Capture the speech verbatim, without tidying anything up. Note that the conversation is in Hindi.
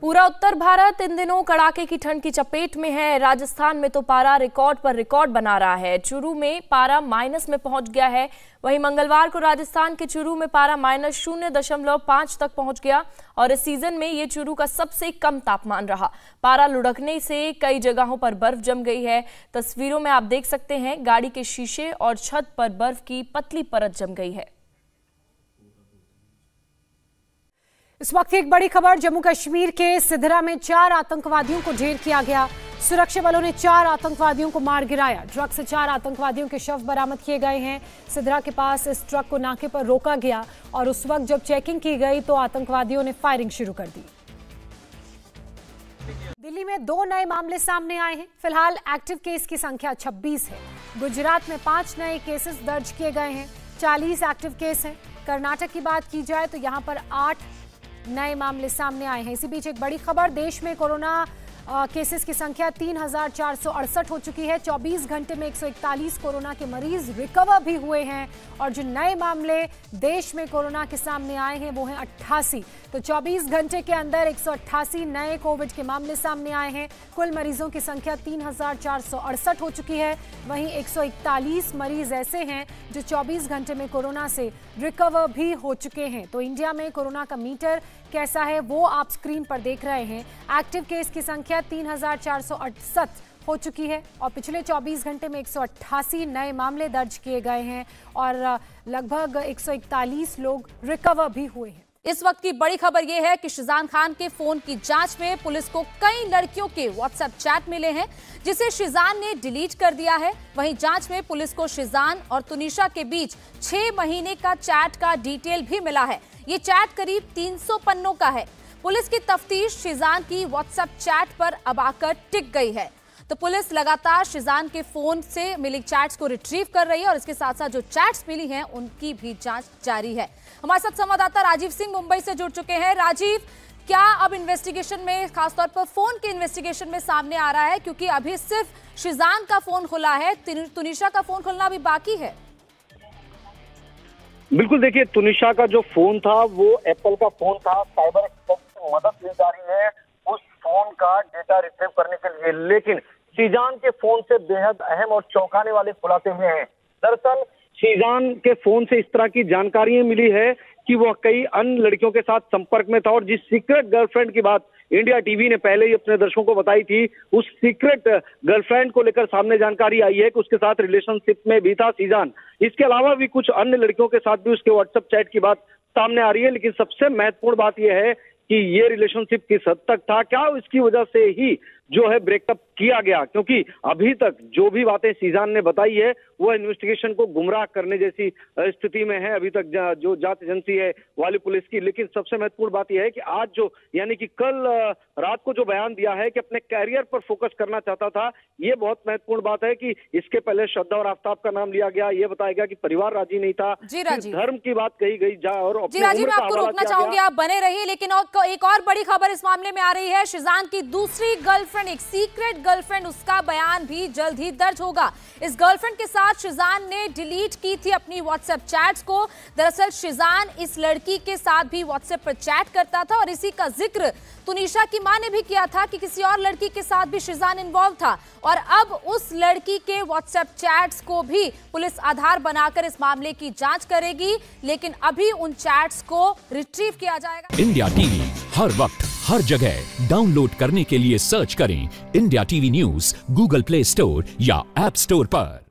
पूरा उत्तर भारत इन दिनों कड़ाके की ठंड की चपेट में है। राजस्थान में तो पारा रिकॉर्ड पर रिकॉर्ड बना रहा है। चूरू में पारा माइनस में पहुंच गया है। वहीं मंगलवार को राजस्थान के चूरू में पारा माइनस शून्य दशमलव पांच तक पहुंच गया और इस सीजन में ये चूरू का सबसे कम तापमान रहा। पारा लुढ़कने से कई जगहों पर बर्फ जम गई है। तस्वीरों में आप देख सकते हैं गाड़ी के शीशे और छत पर बर्फ की पतली परत जम गई है। इस वक्त एक बड़ी खबर, जम्मू कश्मीर के सिधरा में चार आतंकवादियों को ढेर किया गया। सुरक्षा बलों ने चार आतंकवादियों को मार गिराया। ट्रक से चार आतंकवादियों के शव बरामद किए गए हैं। सिधरा के पास इस ट्रक को नाके पर रोका गया और उस वक्त जब चेकिंग की गई तो आतंकवादियों ने फायरिंग शुरू कर दी। दिल्ली में दो नए मामले सामने आए हैं। फिलहाल एक्टिव केस की संख्या छब्बीस है। गुजरात में पांच नए केसेस दर्ज किए गए हैं। चालीस एक्टिव केस हैं। कर्नाटक की बात की जाए तो यहां पर आठ नए मामले सामने आए हैं। इसी बीच एक बड़ी खबर, देश में कोरोना केसेस की संख्या तीन हजार चार सौ अड़सठ हो चुकी है। चौबीस घंटे में एक सौ इकतालीस कोरोना के मरीज रिकवर भी हुए हैं और जो नए मामले देश में कोरोना के सामने आए हैं वो हैं अट्ठासी। तो चौबीस घंटे के अंदर एक सौ अट्ठासी नए कोविड के मामले सामने आए हैं। कुल मरीजों की संख्या तीन हजार चार सौ अड़सठ हो चुकी है। वहीं एक सौ इकतालीस मरीज ऐसे हैं जो चौबीस घंटे में कोरोना से रिकवर भी हो चुके हैं। तो इंडिया में कोरोना का मीटर कैसा है वो आप स्क्रीन पर देख रहे हैं। एक्टिव केस की संख्या तीन हजार चार सौ अड़सठ हो चुकी है और पिछले चौबीस घंटे में एक सौ अट्ठासी नए मामले दर्ज किए गए हैं और लगभग एक सौ इकतालीस लोग रिकवर भी हुए हैं। इस वक्त की बड़ी खबर यह है कि शिजान खान के फोन की जांच में पुलिस को कई लड़कियों के व्हाट्सएप चैट मिले हैं जिसे शिजान ने डिलीट कर दिया है। वहीं जांच में पुलिस को शिजान और तुनिशा के बीच छह महीने का चैट का डिटेल भी मिला है। ये चैट करीब तीन सौ पन्नों का है। पुलिस की तफ्तीश शिजान की व्हाट्सएप चैट पर अब आकर टिक गई है। तो पुलिस लगातार शिजान के फोन से मिली चैट्स को रिट्रीव कर रही है और इसके साथ साथ जो चैट्स मिली हैं उनकी भी जांच जारी है। हमारे साथ संवाददाता राजीव सिंह मुंबई से जुड़ चुके हैं। राजीव, क्या अब इन्वेस्टिगेशन में, खासतौर पर फोन के इन्वेस्टिगेशन में सामने आ रहा है, क्योंकि अभी सिर्फ शिजान का फोन खुला है, तुनिशा का फोन खुलना अभी बाकी है? बिल्कुल, देखिए तुनिशा का जो फोन था वो एप्पल का फोन था। साइबर एक्सपर्ट की मदद ली जा रही है उस फोन का डेटा रिट्रीव करने के लिए, लेकिन शिजान के फोन से बेहद अहम और चौंकाने वाले खुलासे हुए हैं। दरअसल शिजान के फोन से इस तरह की जानकारियां मिली है कि वह कई अन्य लड़कियों के साथ संपर्क में था और जिस सीक्रेट गर्लफ्रेंड की बात इंडिया टीवी ने पहले ही अपने दर्शकों को बताई थी, उस सीक्रेट गर्लफ्रेंड को लेकर सामने जानकारी आई है कि उसके साथ रिलेशनशिप में भी था शिजान। इसके अलावा भी कुछ अन्य लड़कियों के साथ भी उसके व्हाट्सएप चैट की बात सामने आ रही है, लेकिन सबसे महत्वपूर्ण बात यह है कि ये रिलेशनशिप किस हद तक था, क्या इसकी वजह से ही जो है ब्रेकअप किया गया, क्योंकि अभी तक जो भी बातें शिजान ने बताई है वह इन्वेस्टिगेशन को गुमराह करने जैसी स्थिति में है अभी तक जो जांच एजेंसी है वाली पुलिस की। लेकिन सबसे महत्वपूर्ण बात यह है कि आज जो यानी कि कल रात को जो बयान दिया है कि अपने कैरियर पर फोकस करना चाहता था, ये बहुत महत्वपूर्ण बात है कि इसके पहले श्रद्धा और आफ्ताब का नाम लिया गया, ये बताया गया कि परिवार राजी नहीं था, धर्म की बात कही गई जा और जी राजीव, मैं आपको रोकना चाहूंगी, आप बने रहिए। लेकिन एक और बड़ी खबर इस मामले में आ रही है। शिजान की दूसरी गर्लफ्रेंड, एक सीक्रेट गर्लफ्रेंड, उसका बयान भी जल्द ही दर्ज होगा। इस गर्लफ्रेंड के साथ शिजान ने डिलीट की थी अपनी व्हाट्सएप चैट्स को। दरअसल शिजान इस लड़की के साथ भी व्हाट्सएप पर चैट करता था और इसी का जिक्र तुनिशा की मां ने भी किया था कि किसी और लड़की के साथ भी शिजान इन्वॉल्व था और अब उस लड़की के व्हाट्सएप चैट्स को भी पुलिस आधार बनाकर इस मामले की जांच करेगी, लेकिन अभी उन चैट्स को रिट्रीव किया जाएगा। इंडिया टीवी हर वक्त हर जगह डाउनलोड करने के लिए सर्च करें India TV news Google Play Store या ऐप स्टोर पर।